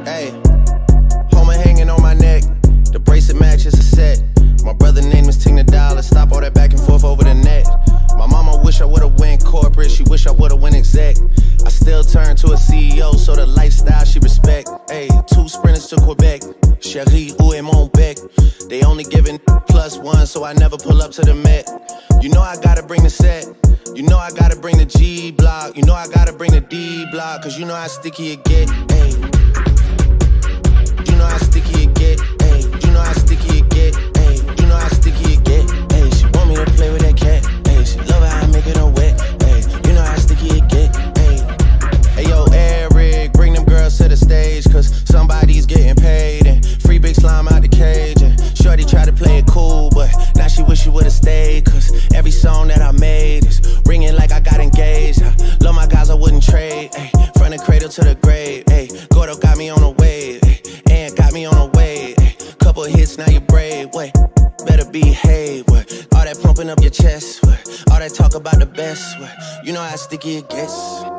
Hey, Homer hanging on my neck. The bracelet matches a set. My brother name is Ting the Dollar. Stop all that back and forth over the net. My mama wish I would've went corporate. She wish I would've went exec. I still turn to a CEO, so the lifestyle she respect. Hey, 2 sprinters to Quebec. Chérie, où est mon bec? They only giving +1, so I never pull up to the Met. You know I gotta bring the set. You know I gotta bring the G block. You know I gotta bring the D block. Cause you know how sticky it get. Hey, you know how sticky it get. Hey, you know how sticky it get. Hey, you know how sticky it get. Hey, she want me to play with that cat. Hey, she love how I make it on wet. Hey, you know how sticky it get. Hey, hey yo, Eric, bring them girls to the stage. Cause somebody's getting paid. And free big slime out the cage. And shorty tried to play it cool, but now she wish she would've stayed. Cause every song that I made is ringing like I got engaged. I love my guys, I wouldn't trade. Ay, from the cradle to the grave. Ay, Gordo got me on a wave. Ay, and got me on a wave. Ay, couple hits, now you're brave. Wait, better behave. What? All that pumping up your chest. What? All that talk about the best. What? You know how sticky it gets.